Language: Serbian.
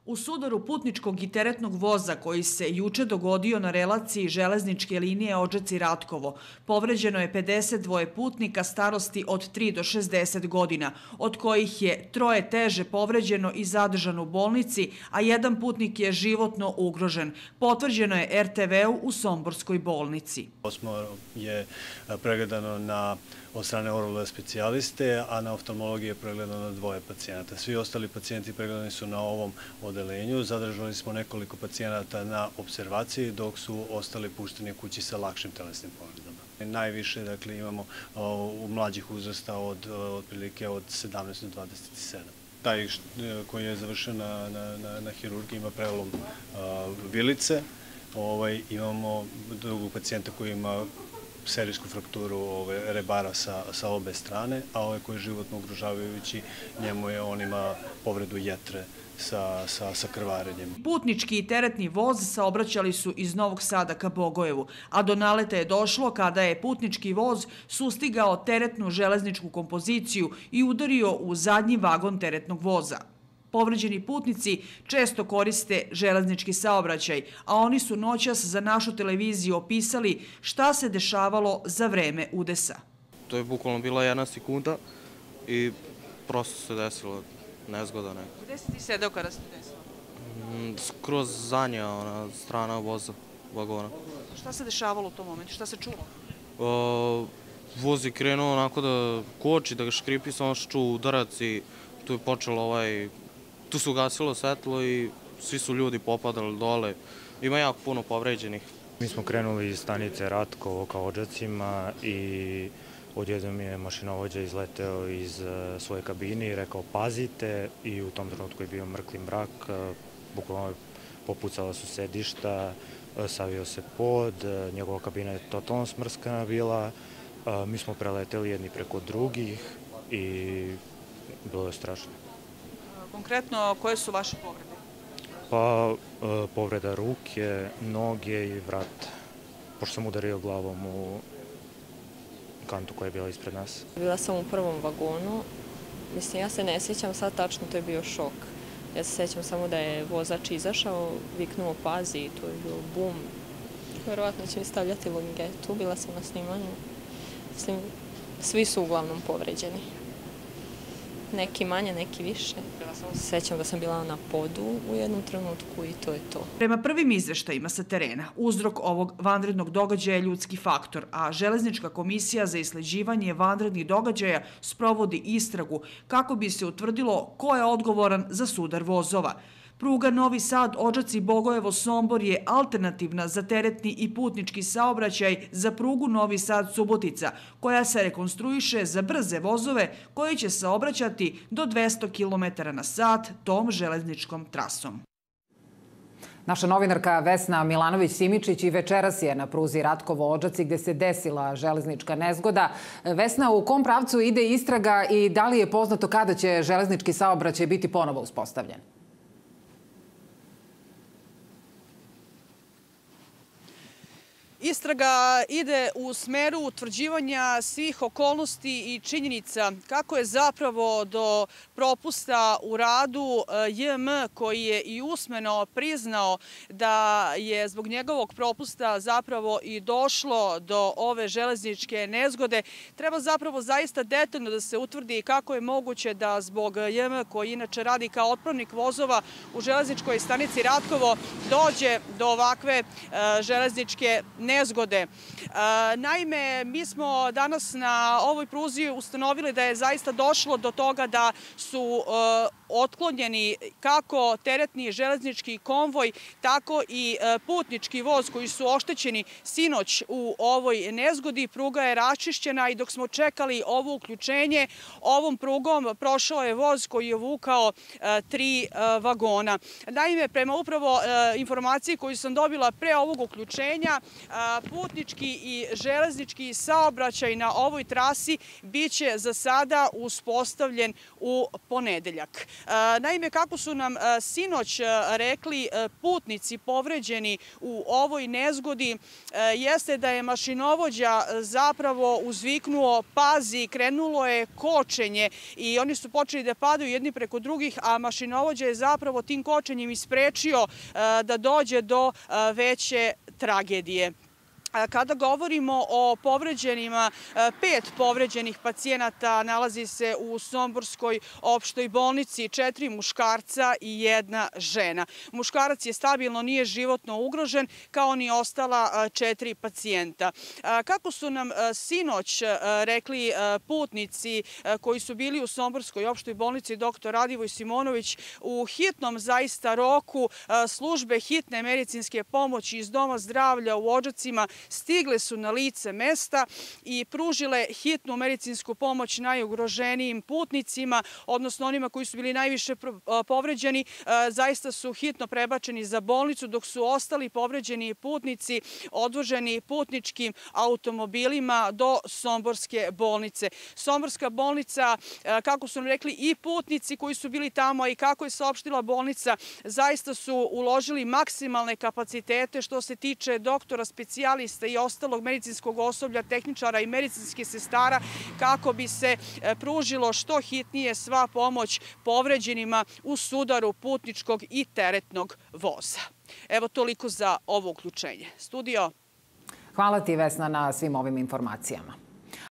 U sudaru putničkog i teretnog voza koji se juče dogodio na relaciji železničke linije Odžaci-Ratkovo, povređeno je 52 putnika starosti od 3 do 60 godina, od kojih je 3 teže povređeno i zadržano u bolnici, a 1 putnik je životno ugrožen. Potvrđeno je RTV-u u Somborskoj bolnici. Osmo je pregledano od strane oralne specijaliste, a na oftalmologiji je pregledano 2 pacijenata. Svi ostali pacijenti pregledani su na ovom odelenju. Zadržali smo nekoliko pacijenata na observaciji, dok su ostali pušteni kući sa lakšim telesnim povredama. Najviše imamo u mlađih uzrasta otprilike od 17 do 27. Taj koji je završen na hirurgiji ima prelom vilice. Imamo drugog pacijenta koji ima serijsku frakturu rebara sa obe strane, a ovaj koji je životno ugrožavajući, on ima povredu jetre sa krvarenjem. Putnički i teretni voz saobraćali su iz Novog Sada ka Bogojevu, a do naleta je došlo kada je putnički voz sustigao teretnu železničku kompoziciju i udario u zadnji vagon teretnog voza. Povređeni putnici često koriste železnički saobraćaj, a oni su noćas za našu televiziju opisali šta se dešavalo za vreme udesa. To je bukvalno bila 1 sekunda i prosto se desilo nezgoda neka. Gde si ti sedeo kada se desilo? Skroz zadnja strana voza, vagona. Šta se dešavalo u tom momentu? Šta se čulo? Voz je krenuo onako da koči, da ga škripi, samo što čuo udarac i tu je počelo tu se ugasilo svetlo i svi su ljudi popadali dole. Ima jako puno povređenih. Mi smo krenuli iz stanice Ratkovo ka Odžacima i odjednom je mašinovođa izleteo iz svoje kabine i rekao pazite, i u tom trenutku je bio mrkli mrak, bukvalno popucala su sedišta, savio se pod, njegova kabina je totalno smrskana bila, mi smo preleteli jedni preko drugih i bilo je strašno. Konkretno, koje su vaše povrede? Pa, povreda ruke, noge i vrata, pošto sam udario glavom u kantu koja je bila ispred nas. Bila sam u prvom vagonu. Mislim, ja se ne sjećam sad tačno, to je bio šok. Ja se sjećam samo da je vozač izašao, viknuo pazi i to je bilo bum. Verovatno će mi stavljati longetu, bila sam na snimanju. Mislim, svi su uglavnom povređeni. Neki manje, neki više. Sećam da sam bila na podu u jednom trenutku i to je to. Prema prvim izveštajima sa terena, uzrok ovog vanrednog događaja je ljudski faktor, a Železnička komisija za isleđivanje vanrednih događaja sprovodi istragu kako bi se utvrdilo ko je odgovoran za sudar vozova. Pruga Novi Sad, Odžaci, Bogojevo, Sombor je alternativna za teretni i putnički saobraćaj za prugu Novi Sad, Subotica, koja se rekonstruiše za brze vozove koji će saobraćati do 200 km na sat tom železničkom trasom. Naša novinarka Vesna Milanović-Simičić i večeras je na pruzi Ratkovo-Odžaci gde se desila železnička nezgoda. Vesna, u kom pravcu ide istraga i da li je poznato kada će železnički saobraćaj biti ponovo uspostavljen? Istraga ide u smeru utvrđivanja svih okolnosti i činjenica kako je zapravo do propusta u radu JM, koji je i usmeno priznao da je zbog njegovog propusta zapravo i došlo do ove železničke nezgode. Treba zapravo zaista detaljno da se utvrdi kako je moguće da zbog JM, koji inače radi kao otpravnik vozova u železničkoj stanici Ratkovo, dođe do ovakve železničke nezgode. Naime, mi smo danas na ovoj pruzi ustanovili da je zaista došlo do toga da su otklonjeni kako teretni železnički konvoj, tako i putnički voz koji su oštećeni sinoć u ovoj nezgodi. Pruga je raščišćena i dok smo čekali ovo uključenje, ovom prugom prošao je voz koji je vukao 3 vagona. Naime, prema upravo informaciji koju sam dobila pre ovog uključenja, putnički i železnički saobraćaj na ovoj trasi biće za sada uspostavljen u ponedeljak. Naime, kako su nam sinoć rekli putnici povređeni u ovoj nezgodi, jeste da je mašinovođa zapravo uzviknuo pazi, krenulo je kočenje i oni su počeli da padaju jedni preko drugih, a mašinovođa je zapravo tim kočenjem isprečio da dođe do veće tragedije. Kada govorimo o povređenima, 5 povređenih pacijenata nalazi se u Somborskoj opštoj bolnici, 4 muškarca i 1 žena. Muškarac je stabilno, nije životno ugrožen, kao ni ostala 4 pacijenta. Kako su nam sinoć rekli putnici koji su bili u Somborskoj opštoj bolnici, dr. Radivoj Simonović, u hitnom zaista roku službe hitne medicinske pomoći iz Doma zdravlja u Odžacima stigle su na lice mesta i pružile hitnu medicinsku pomoć najugroženijim putnicima, odnosno onima koji su bili najviše povređeni, zaista su hitno prebačeni za bolnicu, dok su ostali povređeni putnici odvoženi putničkim automobilima do Somborske bolnice. Somborska bolnica, kako su nam rekli i putnici koji su bili tamo i kako je saopštila bolnica, zaista su uložili maksimalne kapacitete što se tiče doktora, specijalista i ostalog medicinskog osoblja, tehničara i medicinskih sestara, kako bi se pružilo što hitnije sva pomoć povređenima u sudaru putničkog i teretnog voza. Evo toliko za ovo uključenje. Studio. Hvala ti, Vesna, na svim ovim informacijama.